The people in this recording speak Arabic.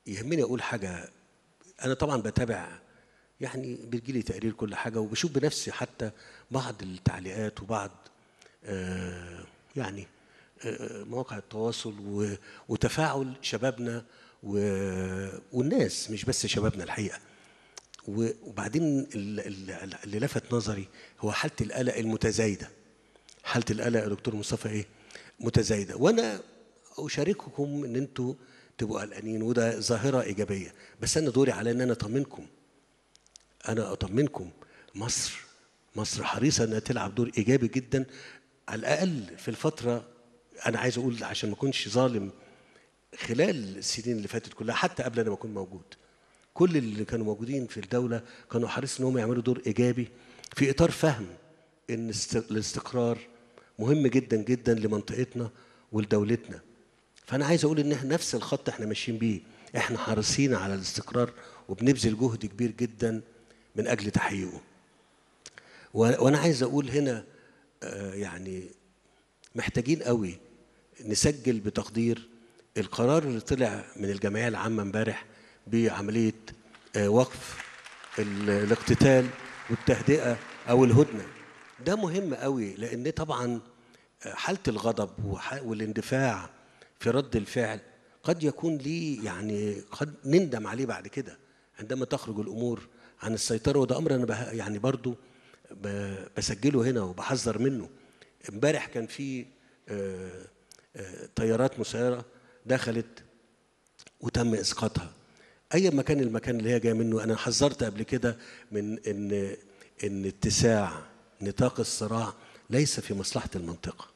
يهمني اقول حاجه. انا طبعا بتابع، يعني بيجيلي تقرير كل حاجه، وبشوف بنفسي حتى بعض التعليقات وبعض يعني مواقع التواصل وتفاعل شبابنا والناس، مش بس شبابنا الحقيقه. وبعدين اللي لفت نظري هو حاله القلق المتزايده. حاله القلق يا دكتور مصطفى ايه؟ متزايده. وانا اشارككم ان انتوا تبقوا قلقانين، وده ظاهره ايجابيه، بس انا دوري على ان انا اطمنكم. انا اطمنكم، مصر حريصه انها تلعب دور ايجابي جدا، على الاقل في الفتره. انا عايز اقول عشان ما اكونش ظالم، خلال السنين اللي فاتت كلها، حتى قبل انا ما اكون موجود، كل اللي كانوا موجودين في الدوله كانوا حريصين انهم يعملوا دور ايجابي في اطار فهم ان الاستقرار مهم جدا جدا لمنطقتنا ولدولتنا. فانا عايز اقول ان احنا نفس الخط احنا ماشيين بيه، احنا حريصين على الاستقرار وبنبذل جهد كبير جدا من اجل تحقيقه. وانا عايز اقول هنا يعني محتاجين قوي نسجل بتقدير القرار اللي طلع من الجمعيه العامه امبارح بعمليه وقف الاقتتال والتهدئه او الهدنه. ده مهم قوي، لان طبعا حاله الغضب والاندفاع في رد الفعل قد يكون ليه، يعني قد نندم عليه بعد كده عندما تخرج الامور عن السيطره. وده امر انا يعني برضو بسجله هنا وبحذر منه. امبارح كان في طيارات مسيره دخلت وتم اسقاطها. اي مكان المكان اللي هي جايه منه، انا حذرت قبل كده من ان اتساع نطاق الصراع ليس في مصلحه المنطقه.